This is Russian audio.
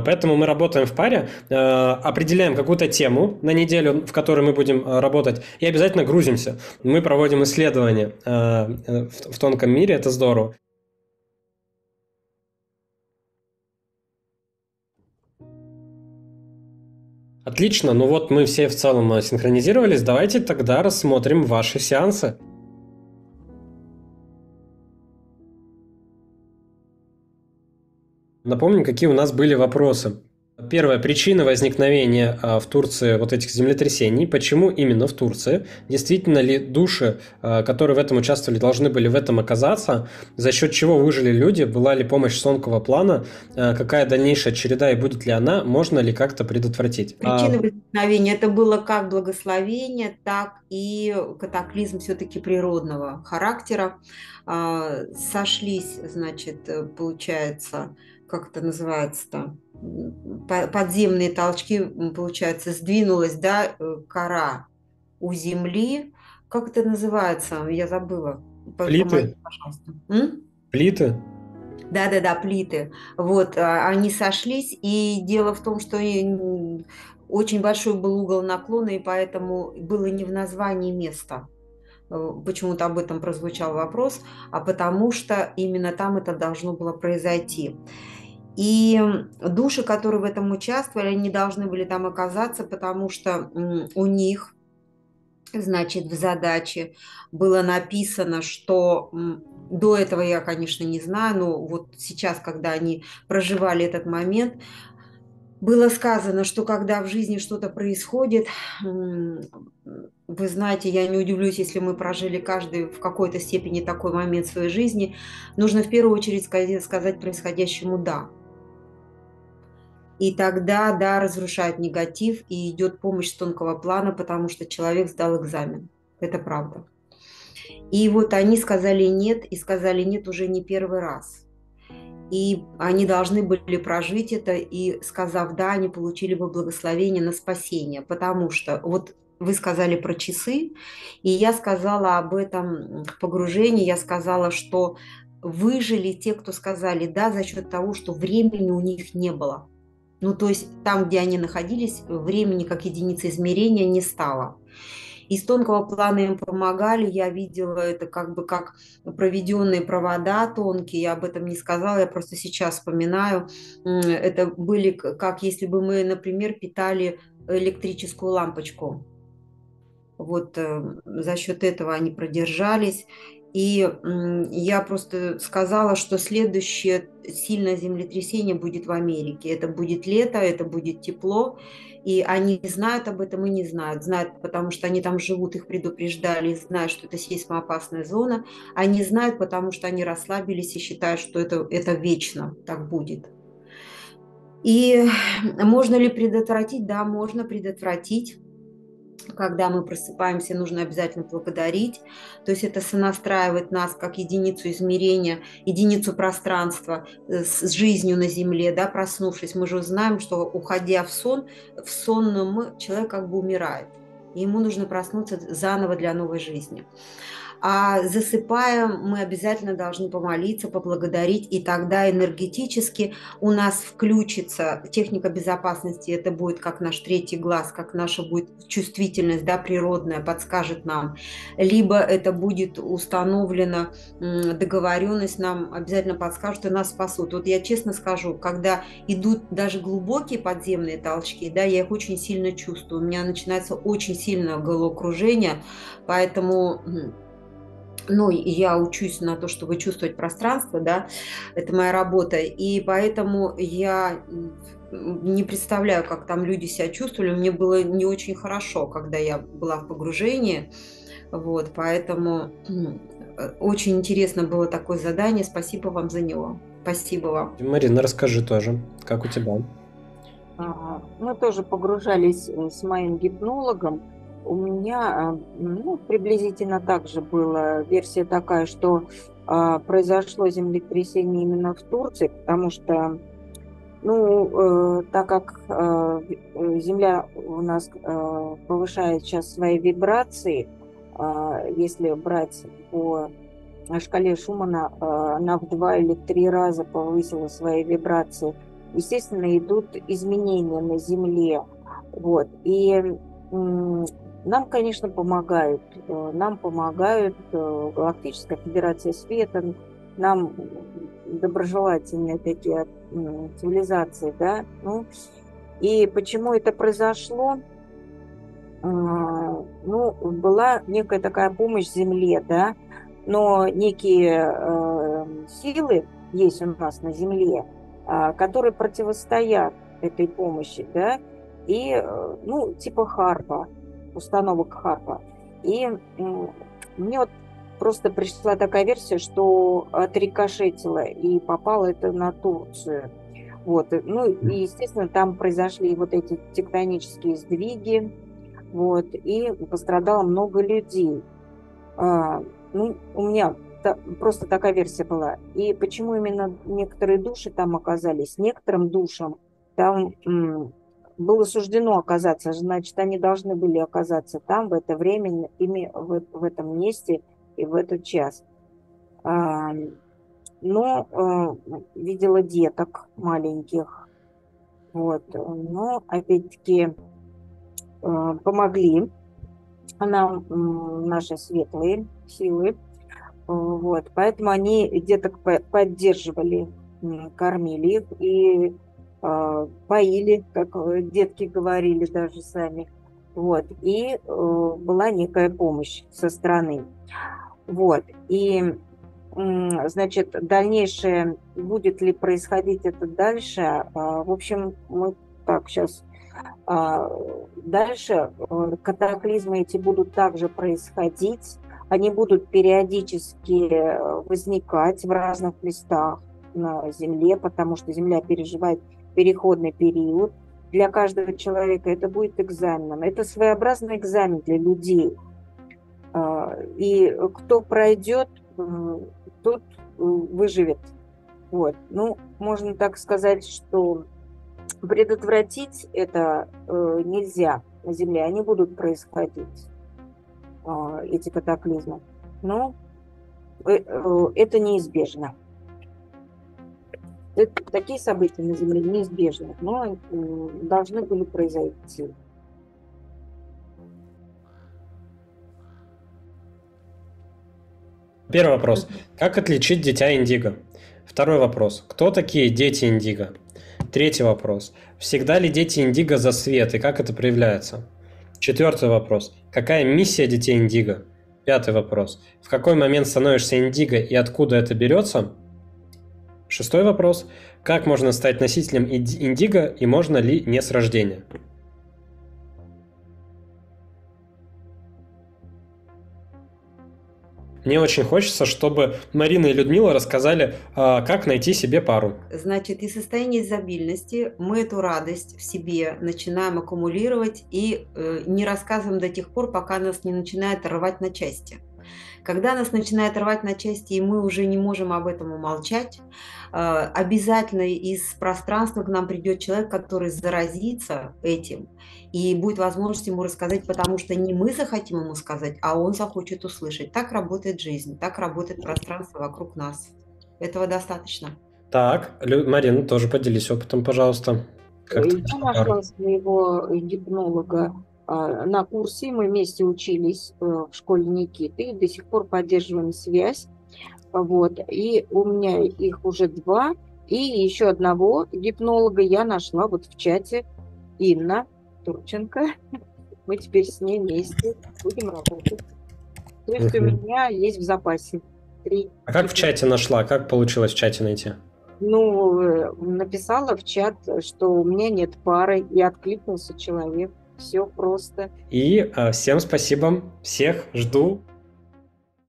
Поэтому мы работаем в паре, определяем какую-то тему на неделю, в которой мы будем работать, и обязательно грузимся. Мы проводим исследования в тонком мире, это здорово. Отлично, ну вот мы все в целом синхронизировались, давайте тогда рассмотрим ваши сеансы. Напомним, какие у нас были вопросы. Первая причина возникновения в Турции вот этих землетрясений. Почему именно в Турции? Действительно ли души, которые в этом участвовали, должны были в этом оказаться? За счет чего выжили люди? Была ли помощь с тонкого плана? Какая дальнейшая череда и будет ли она? Можно ли как-то предотвратить? Причина возникновения это было как благословение, так и катаклизм все-таки природного характера. Сошлись, значит, получается, как это называется-то, подземные толчки, получается, сдвинулась, да, кора у земли. Как это называется? Я забыла. Помоги, Плиты? пожалуйста. Плиты? Да-да-да, плиты. Вот, они сошлись, и дело в том, что очень большой был угол наклона, и поэтому было не в названии места. Почему-то об этом прозвучал вопрос, а потому что именно там это должно было произойти. И души, которые в этом участвовали, они должны были там оказаться, потому что у них, значит, в задаче было написано, что до этого я, конечно, не знаю, но вот сейчас, когда они проживали этот момент, было сказано, что когда в жизни что-то происходит, вы знаете, я не удивлюсь, если мы прожили каждый в какой-то степени такой момент в своей жизни, нужно в первую очередь сказать происходящему «да». И тогда, да, разрушает негатив и идет помощь с тонкого плана, потому что человек сдал экзамен. Это правда. И вот они сказали нет, и сказали нет уже не первый раз. И они должны были прожить это, и сказав да, они получили бы благословение на спасение, потому что вот вы сказали про часы, и я сказала об этом в погружении, я сказала, что выжили те, кто сказали да, за счет того, что времени у них не было. Ну, то есть там, где они находились, времени как единицы измерения не стало. Из тонкого плана им помогали, я видела это как бы как проведенные провода тонкие, я об этом не сказала, я просто сейчас вспоминаю. Это были как если бы мы, например, питали электрическую лампочку. Вот за счет этого они продержались. И я просто сказала, что следующее сильное землетрясение будет в Америке. Это будет лето, это будет тепло. И они знают об этом и не знают. Знают, потому что они там живут, их предупреждали, и знают, что это сейсмоопасная зона. Они знают, потому что они расслабились и считают, что это вечно так будет. И можно ли предотвратить? Да, можно предотвратить. Когда мы просыпаемся, нужно обязательно благодарить. То есть это сонастраивает нас как единицу измерения, единицу пространства с жизнью на Земле, да, проснувшись. Мы же знаем, что уходя в сонном человек как бы умирает. И ему нужно проснуться заново для новой жизни. А засыпая, мы обязательно должны помолиться, поблагодарить, и тогда энергетически у нас включится техника безопасности. Это будет как наш третий глаз, как наша будет чувствительность, да, природная, подскажет нам. Либо это будет установлена договоренность, нам обязательно подскажут и нас спасут. Вот я честно скажу, когда идут даже глубокие подземные толчки, да, я их очень сильно чувствую. У меня начинается очень сильное головокружение, поэтому ну, я учусь на то, чтобы чувствовать пространство, да, это моя работа, и поэтому я не представляю, как там люди себя чувствовали, мне было не очень хорошо, когда я была в погружении, вот, поэтому очень интересно было такое задание, спасибо вам за него, спасибо вам. Марина, расскажи тоже, как у тебя? Мы тоже погружались с моим гипнологом. У меня ну, приблизительно так же была версия такая, что произошло землетрясение именно в Турции, потому что, ну, так как Земля у нас повышает сейчас свои вибрации, если брать по шкале Шумана, она в 2 или 3 раза повысила свои вибрации естественно, идут изменения на Земле. Вот. И нам, конечно, помогают. Нам помогают Галактическая Федерация Света, нам доброжелательные такие цивилизации, да. Ну, и почему это произошло? Ну, была некая такая помощь Земле, да, но некие силы есть у нас на Земле, которые противостоят этой помощи, да, и, ну, типа Харпа, установок Харпа. И мне вот просто пришла такая версия, что отрикошетило и попало это на Турцию. Вот. Ну, и, естественно, там произошли вот эти тектонические сдвиги, вот, и пострадало много людей. Ну, у меня просто такая версия была. И почему именно некоторые души там оказались? Некоторым душам там было суждено оказаться, значит, они должны были оказаться там в это время, в этом месте и в этот час. Но видела деток маленьких. Вот. Но, опять-таки, помогли нам наши светлые силы. Вот. Поэтому они деток поддерживали, кормили их и поили, как детки говорили даже сами. Вот. И была некая помощь со стороны. Вот. И, значит, дальнейшее, будет ли происходить это дальше, в общем, мы так сейчас... Дальше катаклизмы эти будут также происходить, они будут периодически возникать в разных местах на Земле, потому что Земля переживает переходный период. Для каждого человека это будет экзаменом. Это своеобразный экзамен для людей. И кто пройдет, тот выживет. Вот. Ну, можно так сказать, что предотвратить это нельзя на Земле, они будут происходить, эти катаклизмы. Но это неизбежно. Такие события на Земле неизбежны, но должны были произойти. Первый вопрос. Как отличить дитя индиго? Второй вопрос. Кто такие дети индиго? Третий вопрос. Всегда ли дети индиго за свет и как это проявляется? Четвертый вопрос. Какая миссия детей индиго? Пятый вопрос. В какой момент становишься индиго и откуда это берется? Шестой вопрос. Как можно стать носителем индиго и можно ли не с рождения? Мне очень хочется, чтобы Марина и Людмила рассказали, как найти себе пару. Значит, из состояния изобильности мы эту радость в себе начинаем аккумулировать и не рассказываем до тех пор, пока нас не начинает рвать на части. Когда нас начинает рвать на части, и мы уже не можем об этом умолчать, обязательно из пространства к нам придет человек, который заразится этим, и будет возможность ему рассказать, потому что не мы захотим ему сказать, а он захочет услышать. Так работает жизнь, так работает пространство вокруг нас. Этого достаточно. Так, Марина, тоже поделись опытом, пожалуйста. Я нашла своего гипнолога на курсе, мы вместе учились в школе Никиты, и до сих пор поддерживаем связь. Вот. И у меня их уже 2, и еще одного гипнолога я нашла вот в чате, Инна Турченко. Мы теперь с ней вместе будем работать. То есть у меня есть в запасе 3. А как в чате нашла? Как получилось в чате найти? Ну, написала в чат, что у меня нет пары, и откликнулся человек. Все просто. И всем спасибо. Всех жду.